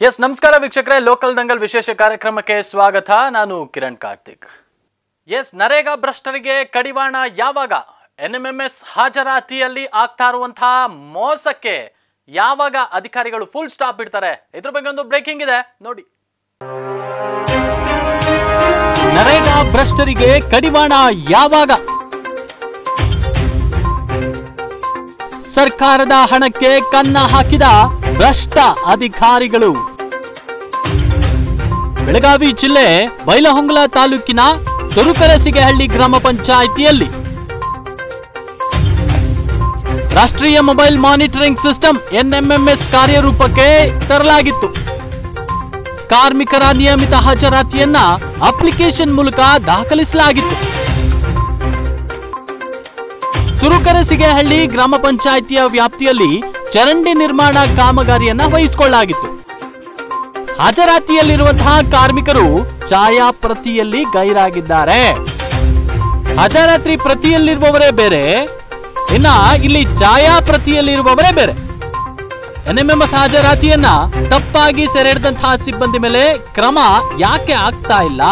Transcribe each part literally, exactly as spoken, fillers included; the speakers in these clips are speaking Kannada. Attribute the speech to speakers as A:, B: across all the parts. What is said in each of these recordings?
A: ಎಸ್ ನಮಸ್ಕಾರ ವೀಕ್ಷಕರೇ, ಲೋಕಲ್ ದಂಗಲ್ ವಿಶೇಷ ಕಾರ್ಯಕ್ರಮಕ್ಕೆ ಸ್ವಾಗತ. ನಾನು ಕಿರಣ್ ಕಾರ್ತಿಕ್. ಎಸ್ ನರೇಗಾ ಭ್ರಷ್ಟರಿಗೆ ಕಡಿವಾಣ ಯಾವಾಗ? ಎನ್ ಎಂ ಎಂ ಎಸ್ ಹಾಜರಾತಿಯಲ್ಲಿ ಆಗ್ತಾ ಇರುವಂತಹ ಮೋಸಕ್ಕೆ ಯಾವಾಗ ಅಧಿಕಾರಿಗಳು ಫುಲ್ ಸ್ಟಾಪ್ ಇಡ್ತಾರೆ? ಇದ್ರ ಬಗ್ಗೆ ಒಂದು ಬ್ರೇಕಿಂಗ್ ಇದೆ ನೋಡಿ. ನರೇಗಾ ಭ್ರಷ್ಟರಿಗೆ ಕಡಿವಾಣ ಯಾವಾಗ? ಸರ್ಕಾರದ ಹಣಕ್ಕೆ ಕನ್ನ ಹಾಕಿದ ಭ್ರಷ್ಟ ಅಧಿಕಾರಿಗಳು. ಬೆಳಗಾವಿ ಜಿಲ್ಲೆ ಬೈಲಹೊಂಗಲ ತಾಲೂಕಿನ ತುರುಕರಸಿಗೆಹಳ್ಳಿ ಗ್ರಾಮ ಪಂಚಾಯಿತಿಯಲ್ಲಿ ರಾಷ್ಟ್ರೀಯ mobile monitoring system N M M S ಕಾರ್ಯರೂಪಕ್ಕೆ ತರಲಾಗಿತ್ತು. ಕಾರ್ಮಿಕರ ನಿಯಮಿತ ಹಾಜರಾತಿಯನ್ನ ಅಪ್ಲಿಕೇಶನ್ ಮೂಲಕ ದಾಖಲಿಸಲಾಗಿತ್ತು. ತುರುಕರಸಿಗೆಹಳ್ಳಿ ಗ್ರಾಮ ಪಂಚಾಯಿತಿಯ ವ್ಯಾಪ್ತಿಯಲ್ಲಿ ಚರಂಡಿ ನಿರ್ಮಾಣ ಕಾಮಗಾರಿಯನ್ನ ವಹಿಸಿಕೊಳ್ಳಲಾಗಿತ್ತು. ಹಾಜರಾತಿಯಲ್ಲಿರುವಂತಹ ಕಾರ್ಮಿಕರು ಛಾಯಾಪ್ರತಿಯಲ್ಲಿ ಗೈರಾಗಿದ್ದಾರೆ. ಹಾಜರಾತಿ ಪ್ರತಿಯಲ್ಲಿರುವವರೇ ಬೇರೆ, ಇನ್ನ ಇಲ್ಲಿ ಛಾಯಾಪ್ರತಿಯಲ್ಲಿರುವವರೇ ಬೇರೆ. ಎನ್ ಎಂ ಎಂ ಎಸ್ ಹಾಜರಾತಿಯನ್ನ ತಪ್ಪಾಗಿ ಸೆರೆಹಿಡಿದಂತಹ ಸಿಬ್ಬಂದಿ ಮೇಲೆ ಕ್ರಮ ಯಾಕೆ ಆಗ್ತಾ ಇಲ್ಲ?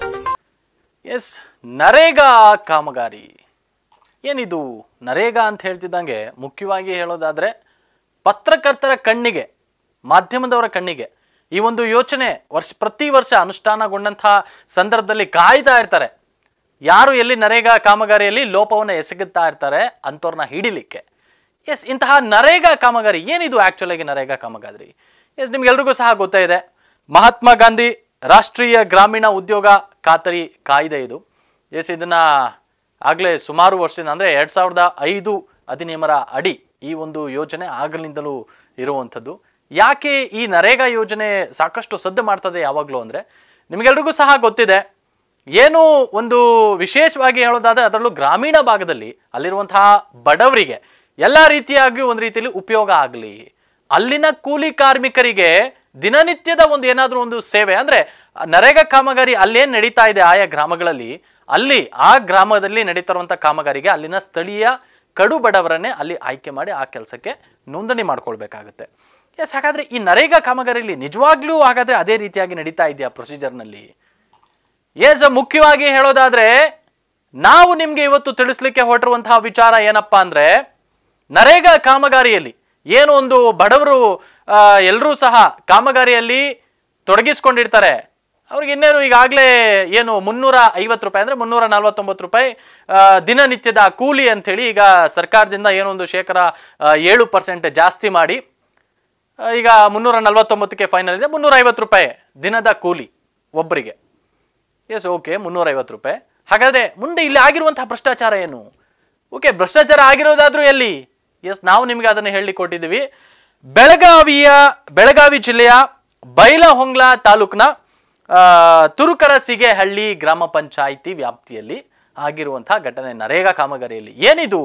A: ಎಸ್ ನರೇಗಾ ಕಾಮಗಾರಿ ಏನಿದು? ನರೇಗಾ ಅಂತ ಹೇಳ್ತಿದ್ದಂಗೆ ಮುಖ್ಯವಾಗಿ ಹೇಳೋದಾದ್ರೆ ಪತ್ರಕರ್ತರ ಕಣ್ಣಿಗೆ, ಮಾಧ್ಯಮದವರ ಕಣ್ಣಿಗೆ ಈ ಒಂದು ಯೋಚನೆ ವರ್ಷ ಪ್ರತಿ ವರ್ಷ ಅನುಷ್ಠಾನಗೊಂಡಂತಹ ಸಂದರ್ಭದಲ್ಲಿ ಕಾಯ್ತಾ ಇರ್ತಾರೆ. ಯಾರು ಎಲ್ಲಿ ನರೇಗಾ ಕಾಮಗಾರಿಯಲ್ಲಿ ಲೋಪವನ್ನು ಎಸಗುತ್ತಾ ಇರ್ತಾರೆ ಅಂಥವ್ರನ್ನ ಹಿಡಿಲಿಕ್ಕೆ. ಎಸ್ ಇಂತಹ ನರೇಗಾ ಕಾಮಗಾರಿ ಏನಿದು? ಆಕ್ಚುಲ್ ಆಗಿ ನರೇಗಾ ಕಾಮಗಾರಿ ಎಸ್ ನಿಮ್ಗೆಲ್ರಿಗೂ ಸಹ ಗೊತ್ತೇ ಇದೆ. ಮಹಾತ್ಮ ಗಾಂಧಿ ರಾಷ್ಟ್ರೀಯ ಗ್ರಾಮೀಣ ಉದ್ಯೋಗ ಖಾತರಿ ಕಾಯ್ದೆ ಇದು. ಎಸ್ ಇದನ್ನ ಆಗಲೇ ಸುಮಾರು ವರ್ಷದಿಂದ ಅಂದರೆ ಎರಡು ಸಾವಿರದ ಐದು ಅಧಿನಿಯಮರ ಅಡಿ ಈ ಒಂದು ಯೋಜನೆ ಆಗಲಿಂದಲೂ ಇರುವಂಥದ್ದು. ಯಾಕೆ ಈ ನರೇಗಾ ಯೋಜನೆ ಸಾಕಷ್ಟು ಸದ್ದು ಮಾಡ್ತದೆ ಯಾವಾಗಲೂ ಅಂದರೆ ನಿಮಗೆಲ್ರಿಗೂ ಸಹ ಗೊತ್ತಿದೆ. ಏನು ಒಂದು ವಿಶೇಷವಾಗಿ ಹೇಳೋದಾದರೆ ಅದರಲ್ಲೂ ಗ್ರಾಮೀಣ ಭಾಗದಲ್ಲಿ ಅಲ್ಲಿರುವಂತಹ ಬಡವರಿಗೆ ಎಲ್ಲ ರೀತಿಯಾಗಿಯೂ ಒಂದು ರೀತಿಯಲ್ಲಿ ಉಪಯೋಗ ಆಗಲಿ, ಅಲ್ಲಿನ ಕೂಲಿ ಕಾರ್ಮಿಕರಿಗೆ ದಿನನಿತ್ಯದ ಒಂದು ಏನಾದರೂ ಒಂದು ಸೇವೆ ಅಂದರೆ ನರೇಗಾ ಕಾಮಗಾರಿ ಅಲ್ಲೇನು ನಡೀತಾ ಇದೆ ಆಯಾ ಗ್ರಾಮಗಳಲ್ಲಿ, ಅಲ್ಲಿ ಆ ಗ್ರಾಮದಲ್ಲಿ ನಡೀತಿರುವಂಥ ಕಾಮಗಾರಿಗೆ ಅಲ್ಲಿನ ಸ್ಥಳೀಯ ಕಡು ಬಡವರನ್ನೇ ಅಲ್ಲಿ ಆಯ್ಕೆ ಮಾಡಿ ಆ ಕೆಲಸಕ್ಕೆ ನೋಂದಣಿ ಮಾಡ್ಕೊಳ್ಬೇಕಾಗತ್ತೆ. ಎಸ್ ಹಾಗಾದರೆ ಈ ನರೇಗಾ ಕಾಮಗಾರಿಯಲ್ಲಿ ನಿಜವಾಗ್ಲೂ ಹಾಗಾದರೆ ಅದೇ ರೀತಿಯಾಗಿ ನಡೀತಾ ಇದೆಯಾ ಪ್ರೊಸೀಜರ್ನಲ್ಲಿ? ಎಸ್ ಮುಖ್ಯವಾಗಿ ಹೇಳೋದಾದ್ರೆ ನಾವು ನಿಮಗೆ ಇವತ್ತು ತಿಳಿಸ್ಲಿಕ್ಕೆ ಹೊರಟಿರುವಂತಹ ವಿಚಾರ ಏನಪ್ಪಾ ಅಂದ್ರೆ, ನರೇಗಾ ಕಾಮಗಾರಿಯಲ್ಲಿ ಏನು ಒಂದು ಬಡವರು ಎಲ್ಲರೂ ಸಹ ಕಾಮಗಾರಿಯಲ್ಲಿ ತೊಡಗಿಸ್ಕೊಂಡಿರ್ತಾರೆ. ಅವ್ರಿಗೆ ಇನ್ನೇನು ಈಗಾಗಲೇ ಏನು ಮುನ್ನೂರ ಐವತ್ತು ರೂಪಾಯಿ ಅಂದರೆ ಮುನ್ನೂರ ನಲ್ವತ್ತೊಂಬತ್ತು ರೂಪಾಯಿ ದಿನನಿತ್ಯದ ಕೂಲಿ ಅಂಥೇಳಿ ಈಗ ಸರ್ಕಾರದಿಂದ ಏನೊಂದು ಶೇಕಡ ಏಳು ಪರ್ಸೆಂಟ್ ಜಾಸ್ತಿ ಮಾಡಿ ಈಗ ಮುನ್ನೂರ ನಲ್ವತ್ತೊಂಬತ್ತಕ್ಕೆ ಫೈನಲ್ ಇದೆ. ಮುನ್ನೂರ ಐವತ್ತು ರೂಪಾಯಿ ದಿನದ ಕೂಲಿ ಒಬ್ಬರಿಗೆ. ಎಸ್ ಓಕೆ, ಮುನ್ನೂರ ಐವತ್ತು ರೂಪಾಯಿ. ಹಾಗಾದರೆ ಮುಂದೆ ಇಲ್ಲಿ ಆಗಿರುವಂತಹ ಭ್ರಷ್ಟಾಚಾರ ಏನು? ಓಕೆ, ಭ್ರಷ್ಟಾಚಾರ ಆಗಿರೋದಾದ್ರೂ ಎಲ್ಲಿ? ಎಸ್ ನಾವು ನಿಮಗೆ ಅದನ್ನು ಹೇಳಿ ಕೊಟ್ಟಿದ್ದೀವಿ. ಬೆಳಗಾವಿಯ ಬೆಳಗಾವಿ ಜಿಲ್ಲೆಯ ಬೈಲಹೊಂಗಲ ತಾಲೂಕಿನ ತುರುಕರಸಿಗೆಹಳ್ಳಿ ಗ್ರಾಮ ಪಂಚಾಯಿತಿ ವ್ಯಾಪ್ತಿಯಲ್ಲಿ ಆಗಿರುವಂತಹ ಘಟನೆ ನರೇಗಾ ಕಾಮಗಾರಿಯಲ್ಲಿ. ಏನಿದು?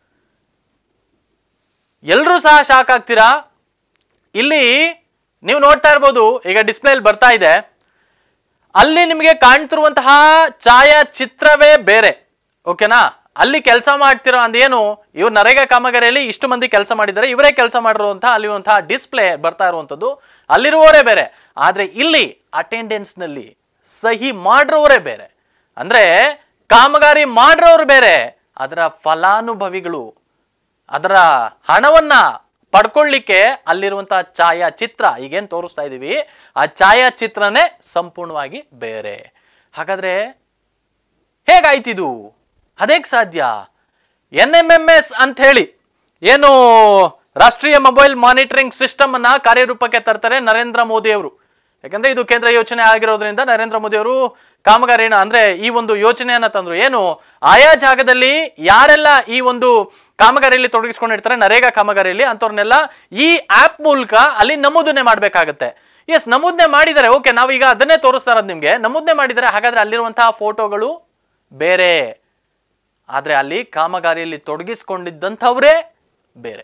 A: ಎಲ್ಲರೂ ಸಹ ಶಾಕ್ ಆಗ್ತೀರಾ. ಇಲ್ಲಿ ನೀವು ನೋಡ್ತಾ ಇರ್ಬೋದು, ಈಗ ಡಿಸ್ಪ್ಲೇಲಿ ಬರ್ತಾ ಇದೆ, ಅಲ್ಲಿ ನಿಮಗೆ ಕಾಣ್ತಿರುವಂತಹ ಛಾಯಾಚಿತ್ರವೇ ಬೇರೆ. ಓಕೆನಾ? ಅಲ್ಲಿ ಕೆಲಸ ಮಾಡ್ತಿರೋ ಅಂದೇನು ಇವ್ರು ನರೇಗಾ ಕಾಮಗಾರಿಯಲ್ಲಿ ಇಷ್ಟು ಮಂದಿ ಕೆಲಸ ಮಾಡಿದ್ದಾರೆ, ಇವರೇ ಕೆಲಸ ಮಾಡಿರುವಂತಹ ಅಲ್ಲಿರುವಂತಹ ಡಿಸ್ಪ್ಲೇ ಬರ್ತಾ ಇರುವಂಥದ್ದು ಅಲ್ಲಿರುವವರೇ ಬೇರೆ. ಆದರೆ ಇಲ್ಲಿ ಅಟೆಂಡೆನ್ಸ್ ನಲ್ಲಿ ಸಹಿ ಮಾಡಿರೋರೇ ಬೇರೆ. ಅಂದ್ರೆ ಕಾಮಗಾರಿ ಮಾಡಿರೋರು ಬೇರೆ, ಅದರ ಫಲಾನುಭವಿಗಳು ಅದರ ಹಣವನ್ನ ಪಡ್ಕೊಳ್ಳಿಕ್ಕೆ ಅಲ್ಲಿರುವಂತಹ ಛಾಯಾಚಿತ್ರ ಈಗೇನು ತೋರಿಸ್ತಾ ಇದ್ದೀವಿ ಆ ಛಾಯಾಚಿತ್ರನೇ ಸಂಪೂರ್ಣವಾಗಿ ಬೇರೆ. ಹಾಗಾದ್ರೆ ಹೇಗಾಯ್ತಿದು? ಅದೇಗೆ ಸಾಧ್ಯ? ಎನ್ ಎಂ ಎಂ ಎಸ್ ಅಂತ ಹೇಳಿ ಏನು ರಾಷ್ಟ್ರೀಯ ಮೊಬೈಲ್ ಮಾನಿಟರಿಂಗ್ ಸಿಸ್ಟಮ್ ಅನ್ನ ಕಾರ್ಯರೂಪಕ್ಕೆ ತರ್ತಾರೆ ನರೇಂದ್ರ ಮೋದಿ ಅವರು. ಯಾಕಂದ್ರೆ ಇದು ಕೇಂದ್ರ ಯೋಜನೆ ಆಗಿರೋದ್ರಿಂದ ನರೇಂದ್ರ ಮೋದಿ ಅವರು ಕಾಮಗಾರಿನ ಅಂದ್ರೆ ಈ ಒಂದು ಯೋಜನೆಯನ್ನ ತಂದ್ರು. ಏನು ಆಯಾ ಜಾಗದಲ್ಲಿ ಯಾರೆಲ್ಲ ಈ ಒಂದು ಕಾಮಗಾರಿಯಲ್ಲಿ ತೊಡಗಿಸ್ಕೊಂಡಿರ್ತಾರೆ ನರೇಗಾ ಕಾಮಗಾರಿಯಲ್ಲಿ ಅಂಥವ್ರನ್ನೆಲ್ಲ ಈ ಆಪ್ ಮೂಲಕ ಅಲ್ಲಿ ನಮೂದನೆ ಮಾಡಬೇಕಾಗತ್ತೆ. ಎಸ್ ನಮೂದನೆ ಮಾಡಿದರೆ ಓಕೆ, ನಾವೀಗ ಅದನ್ನೇ ತೋರಿಸ್ತಾ ಇರೋದು ನಿಮ್ಗೆ. ನಮೂದನೆ ಮಾಡಿದರೆ ಹಾಗಾದ್ರೆ ಅಲ್ಲಿರುವಂತಹ ಫೋಟೋಗಳು ಬೇರೆ, ಆದ್ರೆ ಅಲ್ಲಿ ಕಾಮಗಾರಿಯಲ್ಲಿ ತೊಡಗಿಸ್ಕೊಂಡಿದ್ದಂಥವ್ರೇ ಬೇರೆ.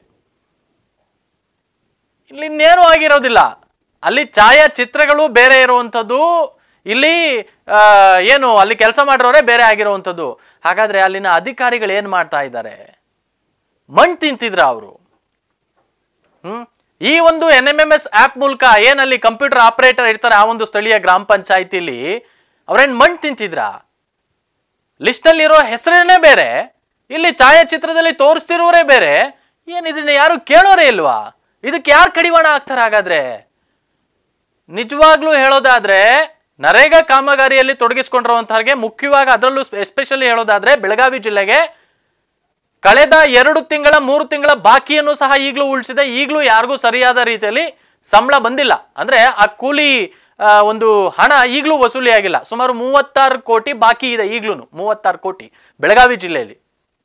A: ಇಲ್ಲಿ ಇನ್ನೇನು ಆಗಿರೋದಿಲ್ಲ, ಅಲ್ಲಿ ಛಾಯಾಚಿತ್ರಗಳು ಬೇರೆ ಇರುವಂಥದ್ದು, ಇಲ್ಲಿ ಏನು ಅಲ್ಲಿ ಕೆಲಸ ಮಾಡಿರೋರೇ ಬೇರೆ ಆಗಿರುವಂಥದ್ದು. ಹಾಗಾದ್ರೆ ಅಲ್ಲಿನ ಅಧಿಕಾರಿಗಳು ಏನ್ ಮಾಡ್ತಾ ಇದ್ದಾರೆ? ಮಣ್ಣು ತಿಂತಿದ್ರ ಅವರು? ಹ್ಮ್ ಈ ಒಂದು N M M S app ಮೂಲಕ ಏನಲ್ಲಿ ಕಂಪ್ಯೂಟರ್ ಆಪರೇಟರ್ ಇರ್ತಾರೆ ಆ ಒಂದು ಸ್ಥಳೀಯ ಗ್ರಾಮ ಪಂಚಾಯಿತಿಲಿ ಅವ್ರೇನ್ ಮಣ್ಣು ತಿಂತಿದ್ರ? ಲಿಸ್ಟ್ ಅಲ್ಲಿರೋ ಹೆಸರೇನೆ ಬೇರೆ, ಇಲ್ಲಿ ಛಾಯಾಚಿತ್ರದಲ್ಲಿ ತೋರಿಸ್ತಿರೋರೇ ಬೇರೆ. ಏನ್ ಇದನ್ನ ಯಾರು ಕೇಳೋರೇ ಇಲ್ವಾ? ಇದಕ್ಕೆ ಯಾರು ಕಡಿವಾಣ ಆಗ್ತಾರೆ ಹಾಗಾದ್ರೆ? ನಿಜವಾಗ್ಲೂ ಹೇಳೋದಾದ್ರೆ ನರೇಗಾ ಕಾಮಗಾರಿಯಲ್ಲಿ ತೊಡಗಿಸಿಕೊಂಡಿರುವಂತಹವ್ರಿಗೆ, ಮುಖ್ಯವಾಗಿ ಅದರಲ್ಲೂ ಎಸ್ಪೆಷಲಿ ಹೇಳೋದಾದ್ರೆ ಬೆಳಗಾವಿ ಜಿಲ್ಲೆಗೆ ಕಳೆದ ಎರಡು ತಿಂಗಳ ಮೂರು ತಿಂಗಳ ಬಾಕಿಯನ್ನು ಸಹ ಈಗಲೂ ಉಳಿಸಿದೆ. ಈಗಲೂ ಯಾರಿಗೂ ಸರಿಯಾದ ರೀತಿಯಲ್ಲಿ ಸಂಬಳ ಬಂದಿಲ್ಲ. ಅಂದ್ರೆ ಆ ಕೂಲಿ ಒಂದು ಹಣ ಈಗಲೂ ವಸೂಲಿ ಆಗಿಲ್ಲ. ಸುಮಾರು ಮೂವತ್ತಾರು ಕೋಟಿ ಬಾಕಿ ಇದೆ ಈಗ್ಲೂ, ಮೂವತ್ತಾರು ಕೋಟಿ ಬೆಳಗಾವಿ ಜಿಲ್ಲೆಯಲ್ಲಿ.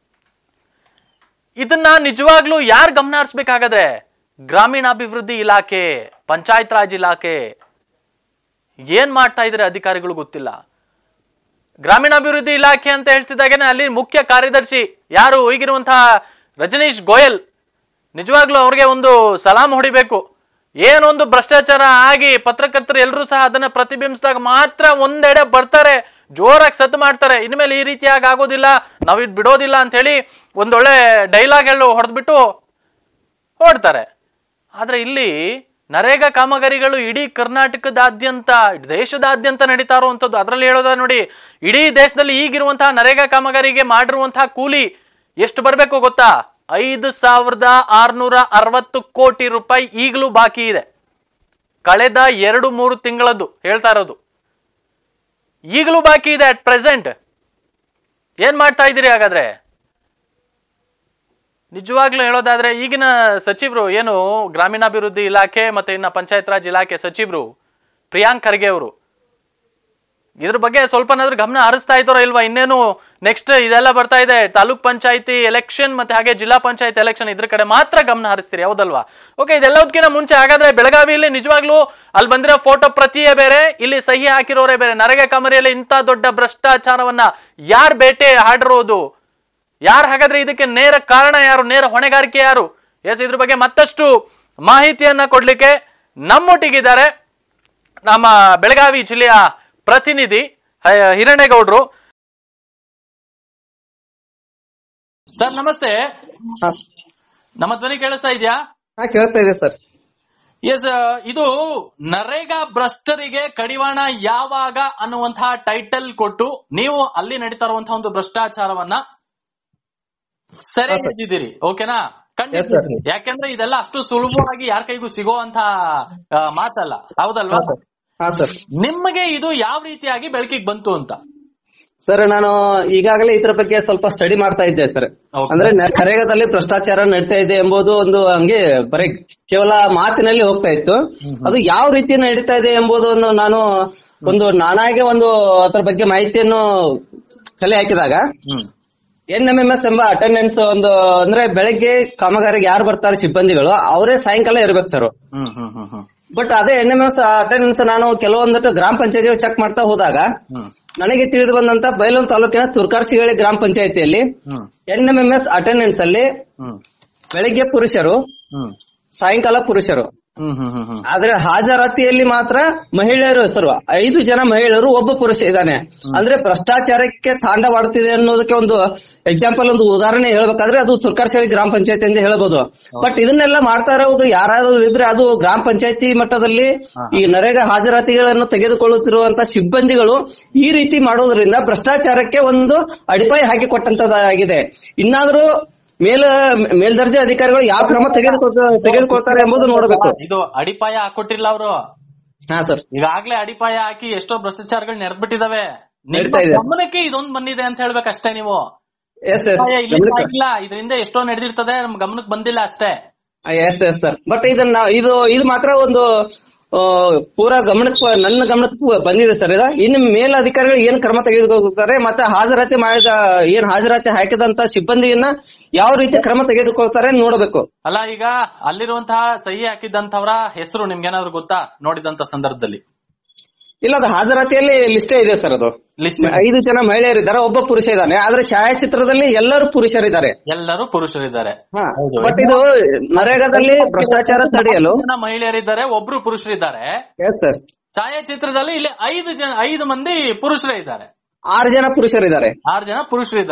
A: ಇದನ್ನ ನಿಜವಾಗ್ಲೂ ಯಾರು ಗಮನ ಹರಿಸ್ಬೇಕಾಗಾದ್ರೆ? ಗ್ರಾಮೀಣಾಭಿವೃದ್ಧಿ ಇಲಾಖೆ, ಪಂಚಾಯತ್ ರಾಜ್ ಇಲಾಖೆ. ಏನ್ ಮಾಡ್ತಾ ಇದ್ರೆ ಅಧಿಕಾರಿಗಳು ಗೊತ್ತಿಲ್ಲ. ಗ್ರಾಮೀಣಾಭಿವೃದ್ಧಿ ಇಲಾಖೆ ಅಂತ ಹೇಳ್ತಿದ್ದಾಗೇನೆ ಅಲ್ಲಿ ಮುಖ್ಯ ಕಾರ್ಯದರ್ಶಿ ಯಾರು ಈಗಿರುವಂತಹ ರಜನೀಶ್ ಗೋಯಲ್, ನಿಜವಾಗ್ಲೂ ಅವ್ರಿಗೆ ಒಂದು ಸಲಾಂ ಹೊಡಿಬೇಕು. ಏನೊಂದು ಭ್ರಷ್ಟಾಚಾರ ಆಗಿ ಪತ್ರಕರ್ತರು ಎಲ್ಲರೂ ಸಹ ಅದನ್ನ ಪ್ರತಿಬಿಂಬಿಸಿದಾಗ ಮಾತ್ರ ಒಂದೆಡೆ ಬರ್ತಾರೆ, ಜೋರಾಗಿ ಸದ್ದು ಮಾಡ್ತಾರೆ. ಇನ್ಮೇಲೆ ಈ ರೀತಿಯಾಗಿ ಆಗೋದಿಲ್ಲ, ನಾವ್ ಇದು ಬಿಡೋದಿಲ್ಲ ಅಂತ ಹೇಳಿ ಒಂದೊಳ್ಳೆ ಡೈಲಾಗ್ ಹೇಳು ಹೊಡೆದ್ಬಿಟ್ಟು ಹೊಡ್ತಾರೆ. ಆದ್ರೆ ಇಲ್ಲಿ ನರೇಗಾ ಕಾಮಗಾರಿಗಳು ಇಡೀ ಕರ್ನಾಟಕದಾದ್ಯಂತ, ದೇಶದಾದ್ಯಂತ ನಡೀತಾ ಇರುವಂಥದ್ದು. ಅದರಲ್ಲಿ ಹೇಳೋದ ನೋಡಿ, ಇಡೀ ದೇಶದಲ್ಲಿ ಈಗಿರುವಂತಹ ನರೇಗಾ ಕಾಮಗಾರಿಗೆ ಮಾಡಿರುವಂತಹ ಕೂಲಿ ಎಷ್ಟು ಬರಬೇಕು ಗೊತ್ತಾ? ಐದು ಸಾವಿರದ ಆರ್ನೂರ ಅರವತ್ತು ಕೋಟಿ ರೂಪಾಯಿ ಈಗಲೂ ಬಾಕಿ ಇದೆ. ಕಳೆದ ಎರಡು ಮೂರು ತಿಂಗಳದ್ದು ಹೇಳ್ತಾ ಇರೋದು, ಈಗಲೂ ಬಾಕಿ ಇದೆ ಅಟ್ ಪ್ರೆಸೆಂಟ್. ಏನ್ ಮಾಡ್ತಾ ಇದ್ದೀರಿ ಹಾಗಾದ್ರೆ? ನಿಜವಾಗ್ಲೂ ಹೇಳೋದಾದ್ರೆ ಈಗಿನ ಸಚಿವರು ಏನು ಗ್ರಾಮೀಣಾಭಿವೃದ್ಧಿ ಇಲಾಖೆ ಮತ್ತೆ ಇನ್ನ ಪಂಚಾಯತ್ ರಾಜ್ ಇಲಾಖೆ ಸಚಿವರು ಪ್ರಿಯಾಂಕ್ ಖರ್ಗೆ ಅವರು ಇದ್ರ ಬಗ್ಗೆ ಸ್ವಲ್ಪನಾದ್ರೂ ಗಮನ ಹರಿಸ್ತಾ ಇದ್ದಾರೋ ಇಲ್ವಾ? ಇನ್ನೇನು ನೆಕ್ಸ್ಟ್ ಇದೆಲ್ಲ ಬರ್ತಾ ಇದೆ, ತಾಲೂಕ್ ಪಂಚಾಯತಿ ಎಲೆಕ್ಷನ್ ಮತ್ತೆ ಹಾಗೆ ಜಿಲ್ಲಾ ಪಂಚಾಯತ್ ಎಲೆಕ್ಷನ್, ಇದ್ರ ಕಡೆ ಮಾತ್ರ ಗಮನ ಹರಿಸ್ತೀರಿ ಹೌದಲ್ವಾ? ಓಕೆ, ಇದೆಲ್ಲದಕ್ಕಿಂತ ಮುಂಚೆ ಹಾಗಾದ್ರೆ ಬೆಳಗಾವಿಯಲ್ಲಿ ನಿಜವಾಗ್ಲೂ ಅಲ್ಲಿ ಬಂದಿರೋ ಫೋಟೋ ಪ್ರತಿಯೇ ಬೇರೆ, ಇಲ್ಲಿ ಸಹಿ ಹಾಕಿರೋರೇ ಬೇರೆ. ನರೇಗಾ ಕಾಮಗಾರಿಯಲ್ಲಿ ಇಂಥ ದೊಡ್ಡ ಭ್ರಷ್ಟಾಚಾರವನ್ನ ಯಾರು ಬೇಟೆ ಆಡಿರೋದು? ಯಾರು ಹಾಗಾದ್ರೆ ಇದಕ್ಕೆ ನೇರ ಕಾರಣ ಯಾರು? ನೇರ ಹೊಣೆಗಾರಿಕೆ ಯಾರು? ಎಸ್, ಇದ್ರ ಬಗ್ಗೆ ಮತ್ತಷ್ಟು ಮಾಹಿತಿಯನ್ನ ಕೊಡ್ಲಿಕ್ಕೆ ನಮ್ಮೊಟ್ಟಿಗಿದ್ದಾರೆ ನಮ್ಮ ಬೆಳಗಾವಿ ಜಿಲ್ಲೆಯ ಪ್ರತಿನಿಧಿ ಹಿರಣೇಗೌಡರು. ಸರ್ ನಮಸ್ತೆ. ನಮ್ಮ ಧ್ವನಿ ಕೇಳಿಸ್ತಾ ಇದೆಯಾ?
B: ಕೇಳ್ತಾ ಇದೆ ಸರ್.
A: ಎಸ್, ಇದು ನರೇಗಾ ಭ್ರಷ್ಟರಿಗೆ ಕಡಿವಾಣ ಯಾವಾಗ ಅನ್ನುವಂತಹ ಟೈಟಲ್ ಕೊಟ್ಟು ನೀವು ಅಲ್ಲಿ ನಡೀತಾ ಇರುವಂತಹ ಒಂದು ಭ್ರಷ್ಟಾಚಾರವನ್ನ ಸೆರೆ ಹಿಡಿದಿದ್ದೀರಿ, ಓಕೆನಾ? ಖಂಡಿತ. ಯಾಕೆಂದ್ರೆ ಇದೆಲ್ಲ ಅಷ್ಟು ಸುಲಭವಾಗಿ ಯಾರ ಕೈಗೂ ಸಿಗುವಂತ ಮಾತಲ್ಲ, ಹೌದಲ್ವಾ? ನಿಮಗೆ ಇದು ಯಾವ ರೀತಿಯಾಗಿ ಬೆಳಕಿಗೆ ಬಂತು ಅಂತ?
B: ಸರ್, ನಾನು ಈಗಾಗಲೇ ಇದ್ರ ಬಗ್ಗೆ ಸ್ವಲ್ಪ ಸ್ಟಡಿ ಮಾಡ್ತಾ ಇದ್ದೆ ಸರ್. ಅಂದ್ರೆ ನರೇಗಾದಲ್ಲಿ ಭ್ರಷ್ಟಾಚಾರ ನಡೀತಾ ಇದೆ ಎಂಬುದು ಒಂದು ಹಂಗೆ ಬರೀ ಕೇವಲ ಮಾತಿನಲ್ಲಿ ಹೋಗ್ತಾ ಇತ್ತು. ಅದು ಯಾವ ರೀತಿ ನಡೀತಾ ಇದೆ ಎಂಬುದನ್ನು ನಾನು ಒಂದು ನಾನಾಗೆ ಒಂದು ಅದರ ಬಗ್ಗೆ ಮಾಹಿತಿಯನ್ನು ಕಲೆ ಹಾಕಿದಾಗ ಎನ್ ಎಂ ಎಂ ಎಸ್ ಎಂಬ ಅಟೆಂಡೆನ್ಸ್ ಒಂದು, ಅಂದ್ರೆ ಬೆಳಗ್ಗೆ ಕಾಮಗಾರಿಗೆ ಯಾರು ಬರ್ತಾರೆ ಸಿಬ್ಬಂದಿಗಳು ಅವರೇ ಸಾಯಂಕಾಲ ಇರ್ಬೇಕು ಸರ್. ಬಟ್ ಅದೇ ಎನ್ ಎಂ ಎಸ್ ಅಟೆಂಡೆನ್ಸ್ ನಾನು ಕೆಲವೊಂದಷ್ಟು ಗ್ರಾಮ ಪಂಚಾಯತಿ ಚೆಕ್ ಮಾಡ್ತಾ ಹೋದಾಗ ನನಗೆ ತಿಳಿದು ಬಂದಂತ ಬೈಲೂರು ತಾಲೂಕಿನ ತುರ್ಕಾರ್ಸಿಗಳಿ ಗ್ರಾಮ ಪಂಚಾಯತಿಯಲ್ಲಿ N M M S attendance ಅಲ್ಲಿ ಬೆಳಿಗ್ಗೆ ಪುರುಷರು, ಸಾಯಂಕಾಲ ಪುರುಷರು, ಆದ್ರೆ ಹಾಜರಾತಿಯಲ್ಲಿ ಮಾತ್ರ ಮಹಿಳೆಯರು ಹೆಸರು ಐದು ಜನ ಮಹಿಳೆಯರು, ಒಬ್ಬ ಪುರುಷ ಇದ್ದಾನೆ. ಅಂದ್ರೆ ಭ್ರಷ್ಟಾಚಾರಕ್ಕೆ ತಾಂಡವಾಡುತ್ತಿದೆ ಅನ್ನೋದಕ್ಕೆ ಒಂದು ಎಕ್ಸಾಂಪಲ್, ಒಂದು ಉದಾಹರಣೆ ಹೇಳ್ಬೇಕಾದ್ರೆ ಅದು ತುರ್ಕಾರ್ಸಿಗಳಿ ಗ್ರಾಮ ಪಂಚಾಯತಿ ಅಂತ ಹೇಳ್ಬೋದು. ಬಟ್ ಇದನ್ನೆಲ್ಲ ಮಾಡ್ತಾ ಇರೋದು ಯಾರಾದ್ರೂ ಇದ್ರೆ ಅದು ಗ್ರಾಮ ಪಂಚಾಯತಿ ಮಟ್ಟದಲ್ಲಿ ಈ ನರೇಗಾ ಹಾಜರಾತಿಗಳನ್ನು ತೆಗೆದುಕೊಳ್ಳುತ್ತಿರುವಂತಹ ಸಿಬ್ಬಂದಿಗಳು ಈ ರೀತಿ ಮಾಡೋದ್ರಿಂದ ಭ್ರಷ್ಟಾಚಾರಕ್ಕೆ ಒಂದು ಅಡಿಪಾಯ ಹಾಕಿ ಕೊಟ್ಟಂತದಾಗಿದೆ. ಇನ್ನಾದ್ರೂ ಮೇಲ್ ಮೇಲ್ದರ್ಜೆ ಅಧಿಕಾರಿಗಳು ಯಾವ ಕ್ರಮ ತೆಗೆದುಕೊ ತೆಗೆದುಕೊಳ್ತಾರೆ ಎಂಬುದು ನೋಡಬೇಕು.
A: ಇದು ಅಡಿಪಾಯ ಹಾಕೊಟ್ಟಿಲ್ಲ ಅವರು.
B: ಹಾ ಸರ್,
A: ಈಗಾಗ್ಲೇ ಅಡಿಪಾಯ ಹಾಕಿ ಎಷ್ಟೋ ಭ್ರಷ್ಟಾಚಾರಗಳು ನಡೆದ್ಬಿಟ್ಟಿದಾವೆ. ಗಮನಕ್ಕೆ ಇದೊಂದು ಬಂದಿದೆ ಅಂತ ಹೇಳ್ಬೇಕಷ್ಟೇ ನೀವು. ಇಲ್ಲ, ಇದರಿಂದ ಎಷ್ಟೋ ನಡೆದಿರ್ತದೆ, ನಮ್ ಗಮನಕ್ಕೆ ಬಂದಿಲ್ಲ ಅಷ್ಟೇ.
B: S yes sir. ಬಟ್ ಇದನ್ನ ಇದು ಇದು ಮಾತ್ರ ಒಂದು ಪೂರಾ ಗಮನಕ್ಕೆ ನನ್ನ ಗಮನಕ್ಕೆ ಬಂದಿದೆ ಸರ್. ಇದ ಇನ್ನು ಮೇಲಧಿಕಾರಿಗಳು ಏನ್ ಕ್ರಮ ತೆಗೆದುಕೊಳ್ತಾರೆ, ಮತ್ತೆ ಹಾಜರಾತಿ ಮಾಡಿದ ಏನ್ ಹಾಜರಾತಿ ಹಾಕಿದಂತ ಸಿಬ್ಬಂದಿಯನ್ನ ಯಾವ ರೀತಿ ಕ್ರಮ ತೆಗೆದುಕೊಳ್ತಾರೆ ನೋಡಬೇಕು.
A: ಅಲ್ಲ, ಈಗ ಅಲ್ಲಿರುವಂತಹ ಸಹಿ ಹಾಕಿದಂತವರ ಹೆಸರು ನಿಮ್ಗೇನಾದ್ರು ಗೊತ್ತಾ ನೋಡಿದಂತ ಸಂದರ್ಭದಲ್ಲಿ?
B: ಇಲ್ಲ, ಅದು ಹಾಜರಾತಿಯಲ್ಲಿ ಲಿಸ್ಟೇ ಇದೆ ಸರ್. ಅದು ಐದು ಜನ ಮಹಿಳೆಯರಿದ್ದಾರೆ, ಒಬ್ಬ ಪುರುಷ ಇದ್ದಾನೆ. ಆದ್ರೆ ಛಾಯಾಚಿತ್ರದಲ್ಲಿ ಎಲ್ಲರೂ ಪುರುಷರಿದ್ದಾರೆ.
A: ಎಲ್ಲರೂ ಪುರುಷರಿದ್ದಾರೆ.
B: ಬಟ್ ಇದು ನರೇಗಾದಲ್ಲಿ ಭ್ರಷ್ಟಾಚಾರ ತಡೆಯಲು
A: ಮಹಿಳೆಯರಿದ್ದಾರೆ, ಒಬ್ರು ಪುರುಷರಿದ್ದಾರೆ. ಛಾಯಾಚಿತ್ರದಲ್ಲಿ ಇಲ್ಲಿ ಐದು ಜನ ಐದು ಮಂದಿ ಪುರುಷರೇ ಇದ್ದಾರೆ,
B: ಆರು ಜನ ಪುರುಷರಿದ್ದಾರೆ.
A: ಆರು ಜನ ಪುರುಷರಿದ್ದಾರೆ.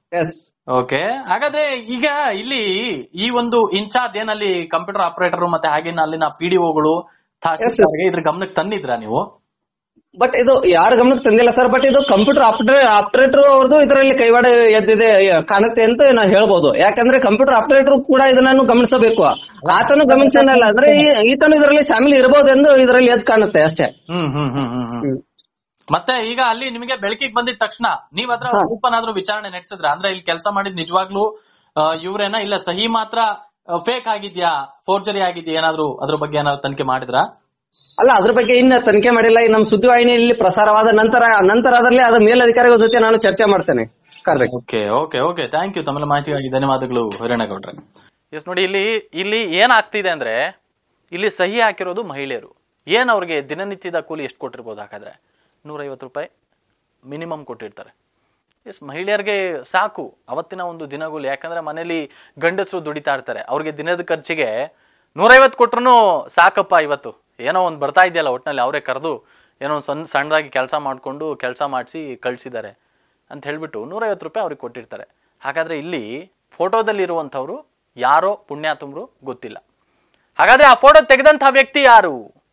B: ಎಸ್.
A: ಓಕೆ, ಹಾಗಾದ್ರೆ ಈಗ ಇಲ್ಲಿ ಈ ಒಂದು ಇನ್ಚಾರ್ಜ್ ಏನಲ್ಲಿ ಕಂಪ್ಯೂಟರ್ ಆಪರೇಟರ್ ಮತ್ತೆ ಹಾಗೆ ಅಲ್ಲಿನ ಪಿಡಿಒಗಳು ತಹಸೀಲ್ದಾರ್ಗೆ ಇದ್ರ ಗಮನಕ್ಕೆ ತಂದಿದ್ರಾ ನೀವು?
B: ಬಟ್ ಇದು ಯಾರ ಗಮನಕ್ಕೆ ತಂದಿಲ್ಲ ಸರ್. ಬಟ್ ಇದು ಕಂಪ್ಯೂಟರ್ ಆಪರೇಟರ್ ಅವ್ರದ್ದು ಇದರಲ್ಲಿ ಕೈವಾಡ ಎದ್ದಿದೆ ಕಾಣುತ್ತೆ ಅಂತ ನಾವು ಹೇಳ್ಬೋದು. ಯಾಕಂದ್ರೆ ಕಂಪ್ಯೂಟರ್ ಆಪರೇಟರ್ ಕೂಡ ಇದನ್ನು ಗಮನಿಸಬೇಕು. ಆತನು ಗಮನಿಸಲ್ಲ ಅಂದ್ರೆ ಈತನು ಇದರಲ್ಲಿ ಶಾಮಿಲ್ ಇರಬಹುದೆಂದು ಇದರಲ್ಲಿ ಎದ್ ಕಾಣುತ್ತೆ ಅಷ್ಟೇ.
A: ಹ್ಮ್ ಹ್ಮ್ ಹ್ಮ್ ಹ್ಮ್ ಹ್ಮ್ ಮತ್ತೆ ಈಗ ಅಲ್ಲಿ ನಿಮಗೆ ಬೆಳಕಿಗೆ ಬಂದಿದ ತಕ್ಷಣ ನೀವ್ ಅದ್ರ ರೂಪನಾದ್ರೂ ವಿಚಾರಣೆ ನಡೆಸಿದ್ರ? ಅಂದ್ರೆ ಇಲ್ಲಿ ಕೆಲಸ ಮಾಡಿದ್ ನಿಜವಾಗ್ಲೂ ಇವ್ರೇನಾ, ಇಲ್ಲ ಸಹಿ ಮಾತ್ರ ಫೇಕ್ ಆಗಿದ್ಯಾ, ಫೋರ್ಜರಿ ಆಗಿದ್ಯಾ, ಏನಾದ್ರು ಅದ್ರ ಬಗ್ಗೆ ಏನಾದ್ರು ತನಿಖೆ ಮಾಡಿದ್ರಾ?
B: ಅಲ್ಲ, ಅದ್ರ ಬಗ್ಗೆ ಇನ್ನ ತನಿಖೆ ಮಾಡಿಲ್ಲ. ನಮ್ಮ ಸುದ್ದಿವಾಹಿನಿಯಲ್ಲಿ ಪ್ರಸಾರವಾದ ನಂತರ ನಂತರ ಅದರಲ್ಲಿ ಅದ್ರ ಮೇಲಧಿಕಾರಿಗಳ ಜೊತೆ ನಾನು ಚರ್ಚೆ ಮಾಡ್ತೇನೆ.
A: Okay okay okay thank you. ತಮ್ಮೆಲ್ಲ ಮಾಹಿತಿಗಾಗಿ ಧನ್ಯವಾದಗಳು ಹಿರೇನಗೌಡ್ರೆ. ಎಸ್ ನೋಡಿ, ಇಲ್ಲಿ ಇಲ್ಲಿ ಏನಾಗ್ತಿದೆ ಅಂದ್ರೆ ಇಲ್ಲಿ ಸಹಿ ಹಾಕಿರೋದು ಮಹಿಳೆಯರು. ಏನ್ ಅವ್ರಿಗೆ ದಿನನಿತ್ಯದ ಕೂಲಿ ಎಷ್ಟು ಕೊಟ್ಟಿರ್ಬೋದು? ಹಾಗಾದ್ರೆ ನೂರೈವತ್ತು ರೂಪಾಯಿ ಮಿನಿಮಮ್ ಕೊಟ್ಟಿರ್ತಾರೆ. ಎಸ್, ಮಹಿಳೆಯರಿಗೆ ಸಾಕು ಅವತ್ತಿನ ಒಂದು ದಿನಗೂಲಿ. ಯಾಕಂದ್ರೆ ಮನೇಲಿ ಗಂಡಸರು ದುಡಿತಾ ಇರ್ತಾರೆ, ಅವ್ರಿಗೆ ದಿನದ ಖರ್ಚಿಗೆ ನೂರೈವತ್ತು ಕೊಟ್ರು ಸಾಕಪ್ಪ, ಇವತ್ತು ಏನೋ ಒಂದು ಬರ್ತಾ ಇದೆಯಲ್ಲ ಒಟ್ಟಿನಲ್ಲಿ ಅವರೇ ಕರೆದು ಏನೋ ಒಂದು ಸಣ್ಣ ಸಣ್ಣದಾಗಿ ಕೆಲಸ ಮಾಡಿಕೊಂಡು ಕೆಲಸ ಮಾಡಿಸಿ ಕಳಿಸಿದ್ದಾರೆ ಅಂತ ಹೇಳ್ಬಿಟ್ಟು ನೂರೈವತ್ತು ರೂಪಾಯಿ ಅವ್ರಿಗೆ ಕೊಟ್ಟಿರ್ತಾರೆ. ಹಾಗಾದ್ರೆ ಇಲ್ಲಿ ಫೋಟೋದಲ್ಲಿ ಇರುವಂಥವ್ರು ಯಾರೋ ಪುಣ್ಯಾತುಮ್ರು ಗೊತ್ತಿಲ್ಲ. ಹಾಗಾದ್ರೆ ಆ ಫೋಟೋ ತೆಗೆದಂತಹ ವ್ಯಕ್ತಿ ಯಾರು?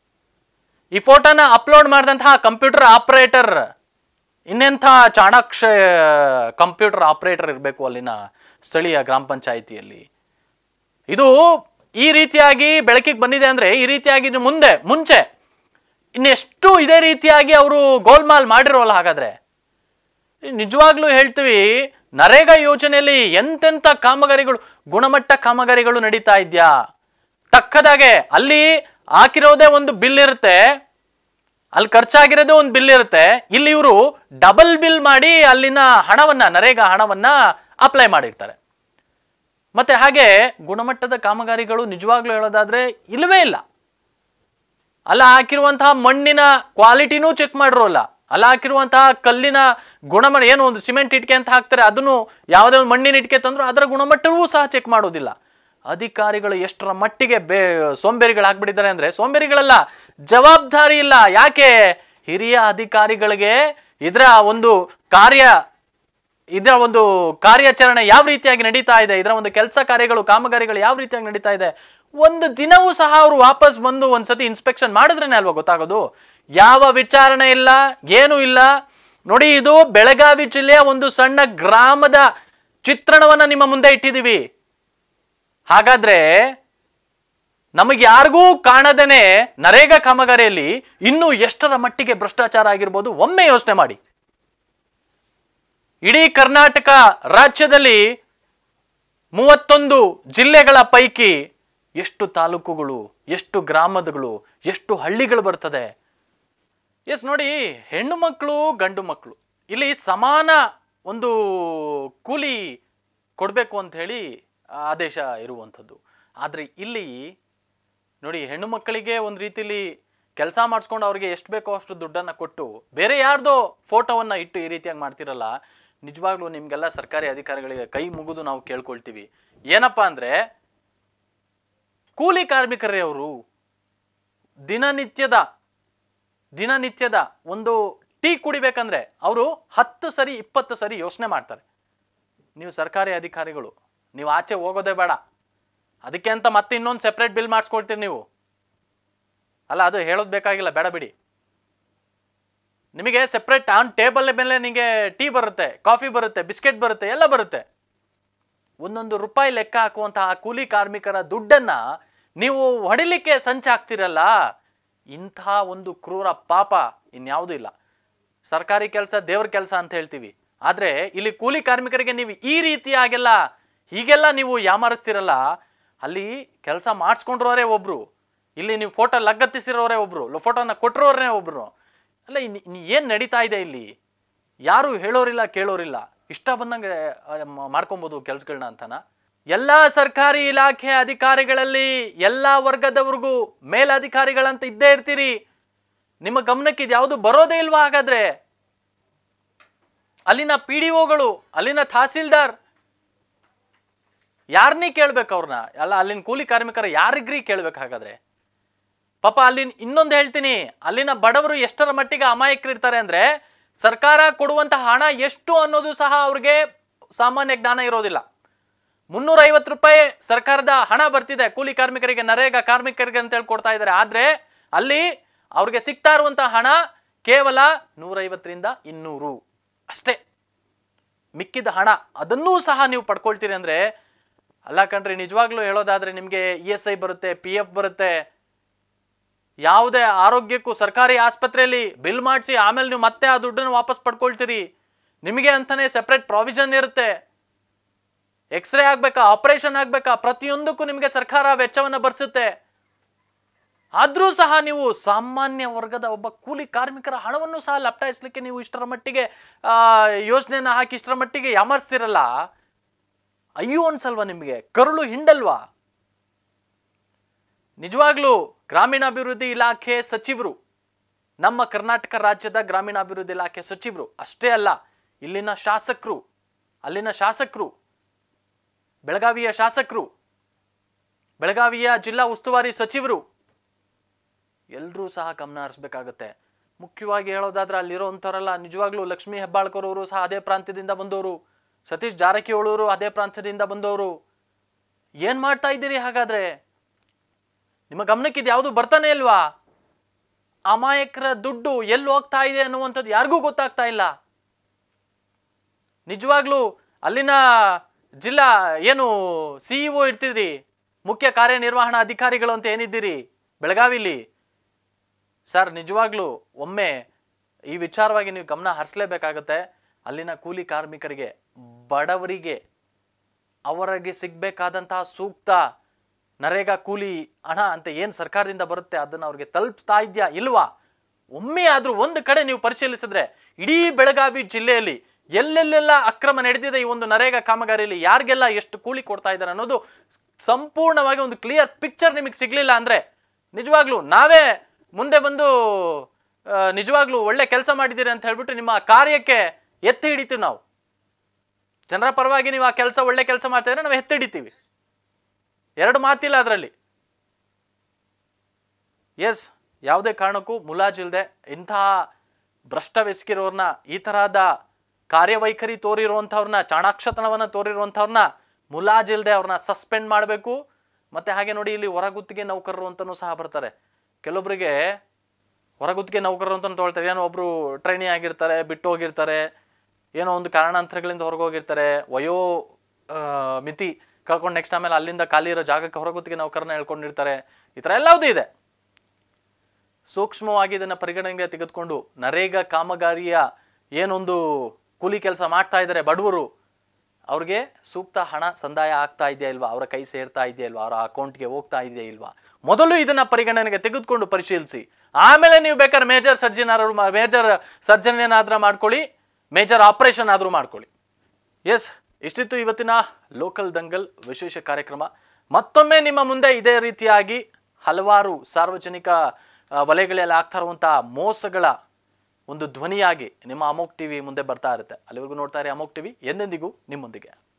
A: ಈ ಫೋಟೋನ ಅಪ್ಲೋಡ್ ಮಾಡಿದಂತಹ ಕಂಪ್ಯೂಟರ್ ಆಪರೇಟರ್ ಇನ್ನೆಂಥ ಚಾಣಾಕ್ಷ ಕಂಪ್ಯೂಟರ್ ಆಪರೇಟರ್ ಇರಬೇಕು ಅಲ್ಲಿನ ಸ್ಥಳೀಯ ಗ್ರಾಮ ಪಂಚಾಯಿತಿಯಲ್ಲಿ. ಇದು ಈ ರೀತಿಯಾಗಿ ಬೆಳಕಿಗೆ ಬಂದಿದೆ ಅಂದ್ರೆ ಈ ರೀತಿಯಾಗಿ ಮುಂದೆ ಮುಂಚೆ ಇನ್ನೆಷ್ಟು ಇದೇ ರೀತಿಯಾಗಿ ಅವರು ಗೋಲ್ಮಾಲ್ ಮಾಡಿರೋಲ್ಲ. ಹಾಗಾದ್ರೆ ನಿಜವಾಗ್ಲೂ ಹೇಳ್ತೀವಿ, ನರೇಗಾ ಯೋಜನೆಯಲ್ಲಿ ಎಂತೆಂಥ ಕಾಮಗಾರಿಗಳು, ಗುಣಮಟ್ಟ ಕಾಮಗಾರಿಗಳು ನಡೀತಾ ಇದ್ಯಾ? ತಕ್ಕದಾಗೆ ಅಲ್ಲಿ ಹಾಕಿರೋದೇ ಒಂದು ಬಿಲ್ ಇರುತ್ತೆ, ಅಲ್ಲಿ ಖರ್ಚಾಗಿರೋದೇ ಒಂದು ಬಿಲ್ ಇರುತ್ತೆ. ಇಲ್ಲಿ ಇವರು ಡಬಲ್ ಬಿಲ್ ಮಾಡಿ ಅಲ್ಲಿನ ಹಣವನ್ನ, ನರೇಗಾ ಹಣವನ್ನ ಅಪ್ಲೈ ಮಾಡಿರ್ತಾರೆ. ಮತ್ತೆ ಹಾಗೆ ಗುಣಮಟ್ಟದ ಕಾಮಗಾರಿಗಳು ನಿಜವಾಗ್ಲೂ ಹೇಳೋದಾದ್ರೆ ಇಲ್ಲವೇ ಇಲ್ಲ. ಅಲ್ಲ ಹಾಕಿರುವಂತಹ ಮಣ್ಣಿನ ಕ್ವಾಲಿಟಿನೂ ಚೆಕ್ ಮಾಡಿರೋಲ್ಲ. ಅಲ್ಲ ಹಾಕಿರುವಂತಹ ಕಲ್ಲಿನ ಗುಣಮಟ್ಟ, ಏನು ಒಂದು ಸಿಮೆಂಟ್ ಇಟ್ಕೆ ಅಂತ ಹಾಕ್ತಾರೆ, ಅದನ್ನು ಯಾವುದೇ ಒಂದು ಮಣ್ಣಿನ ಇಟ್ಕೆ ತಂದ್ರು ಅದರ ಗುಣಮಟ್ಟವೂ ಸಹ ಚೆಕ್ ಮಾಡೋದಿಲ್ಲ. ಅಧಿಕಾರಿಗಳು ಎಷ್ಟರ ಮಟ್ಟಿಗೆ ಬೇ ಸೋಂಬೇರಿಗಳು ಆಗ್ಬಿಟ್ಟಿದ್ದಾರೆ ಅಂದ್ರೆ, ಸೋಂಬೇರಿಗಳೆಲ್ಲ ಜವಾಬ್ದಾರಿ ಇಲ್ಲ. ಯಾಕೆ? ಹಿರಿಯ ಅಧಿಕಾರಿಗಳಿಗೆ ಇದರ ಒಂದು ಕಾರ್ಯ ಇದರ ಒಂದು ಕಾರ್ಯಾಚರಣೆ ಯಾವ ರೀತಿಯಾಗಿ ನಡೀತಾ ಇದೆ, ಇದರ ಒಂದು ಕೆಲಸ ಕಾರ್ಯಗಳು ಕಾಮಗಾರಿಗಳು ಯಾವ ರೀತಿಯಾಗಿ ನಡೀತಾ ಇದೆ, ಒಂದು ದಿನವೂ ಸಹ ಅವರು ವಾಪಸ್ ಬಂದು ಒಂದ್ಸತಿ ಇನ್ಸ್ಪೆಕ್ಷನ್ ಮಾಡಿದ್ರೇನೆ ಅಲ್ವಾ ಗೊತ್ತಾಗೋದು. ಯಾವ ವಿಚಾರಣೆ ಇಲ್ಲ, ಏನೂ ಇಲ್ಲ. ನೋಡಿ, ಇದು ಬೆಳಗಾವಿ ಜಿಲ್ಲೆಯ ಒಂದು ಸಣ್ಣ ಗ್ರಾಮದ ಚಿತ್ರಣವನ್ನ ನಿಮ್ಮ ಮುಂದೆ ಇಟ್ಟಿದ್ದೀವಿ. ಹಾಗಾದ್ರೆ ನಮಗೆ ಯಾರಿಗೂ ಕಾಣದೇನೆ ನರೇಗಾ ಕಾಮಗಾರಿಯಲ್ಲಿ ಇನ್ನೂ ಎಷ್ಟರ ಮಟ್ಟಿಗೆ ಭ್ರಷ್ಟಾಚಾರ ಆಗಿರ್ಬೋದು ಒಮ್ಮೆ ಯೋಚನೆ ಮಾಡಿ. ಇಡೀ ಕರ್ನಾಟಕ ರಾಜ್ಯದಲ್ಲಿ ಮೂವತ್ತೊಂದು ಜಿಲ್ಲೆಗಳ ಪೈಕಿ ಎಷ್ಟು ತಾಲೂಕುಗಳು, ಎಷ್ಟು ಗ್ರಾಮಗಳು, ಎಷ್ಟು ಹಳ್ಳಿಗಳು ಬರ್ತದೆ. ಎಸ್ ನೋಡಿ, ಹೆಣ್ಣು ಮಕ್ಕಳು ಗಂಡು ಮಕ್ಕಳು ಇಲ್ಲಿ ಸಮಾನ ಒಂದು ಕೂಲಿ ಕೊಡಬೇಕು ಅಂತ ಹೇಳಿ ಆದೇಶ ಇರುವಂಥದ್ದು. ಆದರೆ ಇಲ್ಲಿ ನೋಡಿ, ಹೆಣ್ಣು ಮಕ್ಕಳಿಗೆ ಒಂದು ರೀತಿಲಿ ಕೆಲಸ ಮಾಡಿಸ್ಕೊಂಡು ಅವ್ರಿಗೆ ಎಷ್ಟು ಬೇಕೋ ಅಷ್ಟು ದುಡ್ಡನ್ನು ಕೊಟ್ಟು ಬೇರೆ ಯಾರ್ದೋ ಫೋಟೋವನ್ನು ಇಟ್ಟು ಈ ರೀತಿಯಾಗಿ ಮಾಡ್ತಿರಲ್ಲ. ನಿಜವಾಗ್ಲೂ ನಿಮಗೆಲ್ಲ ಸರ್ಕಾರಿ ಅಧಿಕಾರಿಗಳಿಗೆ ಕೈ ಮುಗಿದು ನಾವು ಕೇಳ್ಕೊಳ್ತೀವಿ. ಏನಪ್ಪ ಅಂದರೆ, ಕೂಲಿ ಕಾರ್ಮಿಕರೇ ಅವರು ದಿನನಿತ್ಯದ ದಿನನಿತ್ಯದ ಒಂದು ಟೀ ಕುಡಿಬೇಕಂದ್ರೆ ಅವರು ಹತ್ತು ಸರಿ ಇಪ್ಪತ್ತು ಸರಿ ಯೋಚನೆ ಮಾಡ್ತಾರೆ. ನೀವು ಸರ್ಕಾರಿ ಅಧಿಕಾರಿಗಳು, ನೀವು ಆಚೆ ಹೋಗೋದೇ ಬೇಡ, ಅದಕ್ಕೆ ಅಂತ ಮತ್ತೆ ಇನ್ನೊಂದು ಸೆಪ್ರೇಟ್ ಬಿಲ್ ಮಾಡಿಸ್ಕೊಳ್ತೀರಿ ನೀವು. ಅಲ್ಲ, ಅದು ಹೇಳೋದು ಬೇಕಾಗಿಲ್ಲ, ಬೇಡ ಬಿಡಿ. ನಿಮಗೆ ಸೆಪ್ರೇಟ್ ಆನ್ ಟೇಬಲ್ ಮೇಲೆ ನಿಮಗೆ ಟೀ ಬರುತ್ತೆ, ಕಾಫಿ ಬರುತ್ತೆ, ಬಿಸ್ಕೆಟ್ ಬರುತ್ತೆ, ಎಲ್ಲ ಬರುತ್ತೆ. ಒಂದೊಂದು ರೂಪಾಯಿ ಲೆಕ್ಕ ಹಾಕುವಂತಹ ಕೂಲಿ ಕಾರ್ಮಿಕರ ದುಡ್ಡನ್ನ ನೀವು ಹೊಡಿಲಿಕ್ಕೆ ಸಂಚಾಗ್ತಿರಲ್ಲ. ಇಂಥ ಒಂದು ಕ್ರೂರ ಪಾಪ ಇನ್ಯಾವುದೂ ಇಲ್ಲ. ಸರ್ಕಾರಿ ಕೆಲಸ ದೇವ್ರ ಕೆಲಸ ಅಂತ ಹೇಳ್ತೀವಿ, ಆದರೆ ಇಲ್ಲಿ ಕೂಲಿ ಕಾರ್ಮಿಕರಿಗೆ ನೀವು ಈ ರೀತಿಯಾಗೆಲ್ಲ ಹೀಗೆಲ್ಲ ನೀವು ಯಾಮಾರಿಸ್ತಿರಲ್ಲ. ಅಲ್ಲಿ ಕೆಲಸ ಮಾಡಿಸ್ಕೊಂಡ್ರೋರೇ ಒಬ್ರು, ಇಲ್ಲಿ ನೀವು ಫೋಟೋ ಲಗತ್ತಿಸಿರೋರೇ ಒಬ್ರು, ಫೋಟೋನ ಕೊಟ್ಟಿರೋರೇ ಒಬ್ರು. ಅಲ್ಲ, ಏನು ನಡೀತಾ ಇದೆ ಇಲ್ಲಿ? ಯಾರು ಹೇಳೋರಿಲ್ಲ, ಕೇಳೋರಿಲ್ಲ, ಇಷ್ಟ ಬಂದಂಗೆ ಮಾಡ್ಕೊಬೋದು ಕೆಲಸಗಳನ್ನ ಅಂತನ. ಎಲ್ಲ ಸರ್ಕಾರಿ ಇಲಾಖೆ ಅಧಿಕಾರಿಗಳಲ್ಲಿ ಎಲ್ಲ ವರ್ಗದವ್ರಿಗೂ ಮೇಲಧಿಕಾರಿಗಳಂತ ಇದ್ದೇ ಇರ್ತೀರಿ. ನಿಮ್ಮ ಗಮನಕ್ಕೆ ಇದು ಯಾವುದು ಬರೋದೇ ಇಲ್ವಾ? ಹಾಗಾದ್ರೆ ಅಲ್ಲಿನ ಪಿ ಡಿ ಒಗಳು, ಅಲ್ಲಿನ ತಹಸೀಲ್ದಾರ್ ಯಾರನ್ನೇ ಕೇಳ್ಬೇಕು ಅವ್ರನ್ನ? ಅಲ್ಲ, ಅಲ್ಲಿನ ಕೂಲಿ ಕಾರ್ಮಿಕರ ಯಾರಿಗ್ರಿ ಕೇಳ್ಬೇಕು? ಹಾಗಾದ್ರೆ ಪಾಪ ಅಲ್ಲಿನ ಇನ್ನೊಂದು ಹೇಳ್ತೀನಿ, ಅಲ್ಲಿನ ಬಡವರು ಎಷ್ಟರ ಮಟ್ಟಿಗೆ ಅಮಾಯಕರಿರ್ತಾರೆ ಅಂದ್ರೆ ಸರ್ಕಾರ ಕೊಡುವಂತಹ ಹಣ ಎಷ್ಟು ಅನ್ನೋದು ಸಹ ಅವ್ರಿಗೆ ಸಾಮಾನ್ಯ ಜ್ಞಾನ ಇರೋದಿಲ್ಲ. ಮುನ್ನೂರ ಐವತ್ತು ರೂಪಾಯಿ ಸರ್ಕಾರದ ಹಣ ಬರ್ತಿದೆ ಕೂಲಿ ಕಾರ್ಮಿಕರಿಗೆ, ನರೇಗಾ ಕಾರ್ಮಿಕರಿಗೆ ಅಂತ ಹೇಳಿ ಕೊಡ್ತಾ ಇದ್ದಾರೆ. ಆದ್ರೆ ಅಲ್ಲಿ ಅವ್ರಿಗೆ ಸಿಗ್ತಾ ಇರುವಂತಹ ಹಣ ಕೇವಲ ನೂರೈವತ್ತರಿಂದ ಇನ್ನೂರು ಅಷ್ಟೇ. ಮಿಕ್ಕಿದ ಹಣ ಅದನ್ನೂ ಸಹ ನೀವು ಪಡ್ಕೊಳ್ತೀರಿ ಅಂದ್ರೆ ಅಲ್ಲ ಕಣ್ರಿ. ನಿಜವಾಗ್ಲೂ ಹೇಳೋದಾದ್ರೆ ನಿಮ್ಗೆ ಇ ಎಸ್ ಐ ಬರುತ್ತೆ, ಪಿ ಎಫ್ ಬರುತ್ತೆ, ಯಾವುದೇ ಆರೋಗ್ಯಕ್ಕೂ ಸರ್ಕಾರಿ ಆಸ್ಪತ್ರೆಯಲ್ಲಿ ಬಿಲ್ ಮಾಡಿಸಿ ಆಮೇಲೆ ನೀವು ಮತ್ತೆ ಆ ದುಡ್ಡನ್ನು ವಾಪಸ್ ಪಡ್ಕೊಳ್ತೀರಿ. ನಿಮಗೆ ಅಂತಾನೆ ಸೆಪರೇಟ್ ಪ್ರಾವಿಷನ್ ಇರುತ್ತೆ. ಎಕ್ಸ್ರೇ ಆಗ್ಬೇಕಾ, ಆಪರೇಷನ್ ಆಗ್ಬೇಕಾ, ಪ್ರತಿಯೊಂದಕ್ಕೂ ನಿಮಗೆ ಸರ್ಕಾರ ವೆಚ್ಚವನ್ನ ಭರಿಸುತ್ತೆ. ಆದ್ರೂ ಸಹ ನೀವು ಸಾಮಾನ್ಯ ವರ್ಗದ ಒಬ್ಬ ಕೂಲಿ ಕಾರ್ಮಿಕರ ಹಣವನ್ನು ಸಹ ಲಪ್ಟಾಯಿಸ್ಲಿಕ್ಕೆ ನೀವು ಇಷ್ಟರ ಮಟ್ಟಿಗೆ ಆ ಯೋಜನೆಯನ್ನ ಹಾಕಿ ಇಷ್ಟರ ಮಟ್ಟಿಗೆ ಯಾಮರ್ಸ್ತಿರಲ್ಲ. ಅಯ್ಯೋ ಅನ್ಸಲ್ವಾ ನಿಮಗೆ? ಕರುಳು ಹಿಂಡಲ್ವಾ? ನಿಜವಾಗ್ಲೂ ಗ್ರಾಮೀಣಾಭಿವೃದ್ಧಿ ಇಲಾಖೆ ಸಚಿವರು, ನಮ್ಮ ಕರ್ನಾಟಕ ರಾಜ್ಯದ ಗ್ರಾಮೀಣಾಭಿವೃದ್ಧಿ ಇಲಾಖೆ ಸಚಿವರು ಅಷ್ಟೇ ಅಲ್ಲ, ಇಲ್ಲಿನ ಶಾಸಕರು, ಅಲ್ಲಿನ ಶಾಸಕರು, ಬೆಳಗಾವಿಯ ಶಾಸಕರು, ಬೆಳಗಾವಿಯ ಜಿಲ್ಲಾ ಉಸ್ತುವಾರಿ ಸಚಿವರು ಎಲ್ಲರೂ ಸಹ ಗಮನ ಹರಿಸಬೇಕಾಗತ್ತೆ. ಮುಖ್ಯವಾಗಿ ಹೇಳೋದಾದ್ರೆ ಅಲ್ಲಿರೋಂಥವರೆಲ್ಲ ನಿಜವಾಗ್ಲೂ ಲಕ್ಷ್ಮೀ ಹೆಬ್ಬಾಳ್ಕರ್ ಅವರು ಸಹ ಅದೇ ಪ್ರಾಂತ್ಯದಿಂದ ಬಂದವರು, ಸತೀಶ್ ಜಾರಕಿಹೊಳಿ ಅವರು ಅದೇ ಪ್ರಾಂತ್ಯದಿಂದ ಬಂದವರು. ಏನ್ ಮಾಡ್ತಾ ಇದ್ದೀರಿ ಹಾಗಾದ್ರೆ? ನಿಮ್ಮ ಗಮನಕ್ಕೆ ಇದು ಯಾವುದು ಬರ್ತಾನೆ ಇಲ್ವಾ? ಅಮಾಯಕರ ದುಡ್ಡು ಎಲ್ಲಿ ಹೋಗ್ತಾ ಇದೆ ಅನ್ನುವಂಥದ್ದು ಯಾರಿಗೂ ಗೊತ್ತಾಗ್ತಾ ಇಲ್ಲ. ನಿಜವಾಗ್ಲೂ ಅಲ್ಲಿನ ಜಿಲ್ಲಾ ಏನು ಸಿಇಒ ಇರ್ತಿದ್ರಿ, ಮುಖ್ಯ ಕಾರ್ಯನಿರ್ವಹಣಾ ಅಧಿಕಾರಿಗಳು ಅಂತ ಏನಿದ್ದೀರಿ ಬೆಳಗಾವಿಲಿ, ಸರ್ ನಿಜವಾಗ್ಲೂ ಒಮ್ಮೆ ಈ ವಿಚಾರವಾಗಿ ನೀವು ಗಮನ ಹರಿಸಲೇಬೇಕಾಗತ್ತೆ. ಅಲ್ಲಿನ ಕೂಲಿ ಕಾರ್ಮಿಕರಿಗೆ, ಬಡವರಿಗೆ, ಅವರಿಗೆ ಸಿಗ್ಬೇಕಾದಂತಹ ಸೂಕ್ತ ನರೇಗಾ ಕೂಲಿ ಹಣ ಅಂತ ಏನ್ ಸರ್ಕಾರದಿಂದ ಬರುತ್ತೆ ಅದನ್ನ ಅವ್ರಿಗೆ ತಲುಪ್ತಾ ಇದ್ಯಾ ಇಲ್ವಾ? ಒಮ್ಮೆ ಆದ್ರೂ ಒಂದು ಕಡೆ ನೀವು ಪರಿಶೀಲಿಸಿದ್ರೆ ಇಡೀ ಬೆಳಗಾವಿ ಜಿಲ್ಲೆಯಲ್ಲಿ ಎಲ್ಲೆಲ್ಲೆಲ್ಲ ಅಕ್ರಮ ನಡೆದಿದೆ ಈ ಒಂದು ನರೇಗಾ ಕಾಮಗಾರಿಯಲ್ಲಿ, ಯಾರಿಗೆಲ್ಲ ಎಷ್ಟು ಕೂಲಿ ಕೊಡ್ತಾ ಇದ್ದಾರೆ ಅನ್ನೋದು ಸಂಪೂರ್ಣವಾಗಿ ಒಂದು ಕ್ಲಿಯರ್ ಪಿಕ್ಚರ್ ನಿಮಗೆ ಸಿಗ್ಲಿಲ್ಲ ಅಂದ್ರೆ ನಿಜವಾಗ್ಲೂ ನಾವೇ ಮುಂದೆ ಬಂದು ನಿಜವಾಗ್ಲೂ ಒಳ್ಳೆ ಕೆಲಸ ಮಾಡಿದ್ದೀರಿ ಅಂತ ಹೇಳ್ಬಿಟ್ಟು ನಿಮ್ಮ ಕಾರ್ಯಕ್ಕೆ ಎತ್ತಿ ಹಿಡಿತೀವಿ. ನಾವು ಜನರ ಪರವಾಗಿ ನೀವು ಆ ಕೆಲಸ ಒಳ್ಳೆ ಕೆಲಸ ಮಾಡ್ತಾ ಇದ್ರೆ ನಾವು ಎತ್ತಿ ಹಿಡಿತೀವಿ, ಎರಡು ಮಾತಿಲ್ಲ ಅದರಲ್ಲಿ. ಎಸ್, ಯಾವುದೇ ಕಾರಣಕ್ಕೂ ಮುಲಾಜಿಲ್ದೆ ಇಂತಹ ಭ್ರಷ್ಟವೆಸಗಿರೋರ್ನ, ಈ ತರಹದ ಕಾರ್ಯವೈಖರಿ ತೋರಿರುವಂಥವ್ರನ್ನ, ಚಾಣಾಕ್ಷತನವನ್ನ ತೋರಿರುವಂಥವ್ರನ್ನ ಮುಲಾಜಿಲ್ದೆ ಅವ್ರನ್ನ ಸಸ್ಪೆಂಡ್ ಮಾಡಬೇಕು. ಮತ್ತೆ ಹಾಗೆ ನೋಡಿ, ಇಲ್ಲಿ ಹೊರಗುತ್ತಿಗೆ ನೌಕರರು ಅಂತನೂ ಸಹ ಬರ್ತಾರೆ. ಕೆಲವೊಬ್ಬರಿಗೆ ಹೊರಗುತ್ತಿಗೆ ನೌಕರರು ಅಂತ ತೊಗೊಳ್ತಾರೆ, ಏನೋ ಒಬ್ರು ಟ್ರೈನಿ ಆಗಿರ್ತಾರೆ, ಬಿಟ್ಟು ಹೋಗಿರ್ತಾರೆ, ಏನೋ ಒಂದು ಕಾರಣಾಂತರಗಳಿಂದ ಹೊರಗೆ ಹೋಗಿರ್ತಾರೆ, ವಯೋ ಮಿತಿ ಕಳ್ಕೊಂಡು ನೆಕ್ಸ್ಟ್ ಆಮೇಲೆ ಅಲ್ಲಿಂದ ಖಾಲಿ ಇರೋ ಜಾಗಕ್ಕೆ ಹೊರಗುತ್ತಿಗೆ ನೌಕರನ್ನ ಹೇಳ್ಕೊಂಡಿರ್ತಾರೆ. ಈ ಥರ ಎಲ್ಲವೂ ಇದೆ. ಸೂಕ್ಷ್ಮವಾಗಿ ಇದನ್ನು ಪರಿಗಣನೆಗೆ ತೆಗೆದುಕೊಂಡು ನರೇಗಾ ಕಾಮಗಾರಿಯ ಏನೊಂದು ಕೂಲಿ ಕೆಲಸ ಮಾಡ್ತಾ ಇದ್ದಾರೆ ಬಡವರು, ಅವ್ರಿಗೆ ಸೂಕ್ತ ಹಣ ಸಂದಾಯ ಆಗ್ತಾ ಇದೆಯಾ ಇಲ್ವಾ, ಅವರ ಕೈ ಸೇರ್ತಾ ಇದೆಯಾ ಇಲ್ವಾ, ಅವರ ಅಕೌಂಟ್ಗೆ ಹೋಗ್ತಾ ಇದೆಯಾ ಇಲ್ವಾ, ಮೊದಲು ಇದನ್ನ ಪರಿಗಣನೆಗೆ ತೆಗೆದುಕೊಂಡು ಪರಿಶೀಲಿಸಿ. ಆಮೇಲೆ ನೀವು ಬೇಕಾದ್ರೆ ಮೇಜರ್ ಸರ್ಜನ್ ಮೇಜರ್ ಸರ್ಜನ್ ಏನಾದ್ರೂ ಮಾಡ್ಕೊಳ್ಳಿ, ಮೇಜರ್ ಆಪರೇಷನ್ ಆದ್ರೂ ಮಾಡ್ಕೊಳ್ಳಿ. ಎಸ್, ಇಷ್ಟಿತ್ತು ಇವತ್ತಿನ ಲೋಕಲ್ ದಂಗಲ್ ವಿಶೇಷ ಕಾರ್ಯಕ್ರಮ. ಮತ್ತೊಮ್ಮೆ ನಿಮ್ಮ ಮುಂದೆ ಇದೇ ರೀತಿಯಾಗಿ ಹಲವಾರು ಸಾರ್ವಜನಿಕ ವಲಯಗಳಲ್ಲಿ ಆಗ್ತಾ ಇರುವಂತಹ ಮೋಸಗಳ ಒಂದು ಧ್ವನಿಯಾಗಿ ನಿಮ್ಮ ಅಮೋಕ್ ಟಿವಿ ಮುಂದೆ ಬರ್ತಾ ಇರುತ್ತೆ. ಅಲ್ಲಿವರೆಗೂ ನೋಡ್ತಾ ಇರಿ ಅಮೋಕ್ ಟಿವಿ, ಎಂದೆಂದಿಗೂ ನಿಮ್ಮೊಂದಿಗೆ.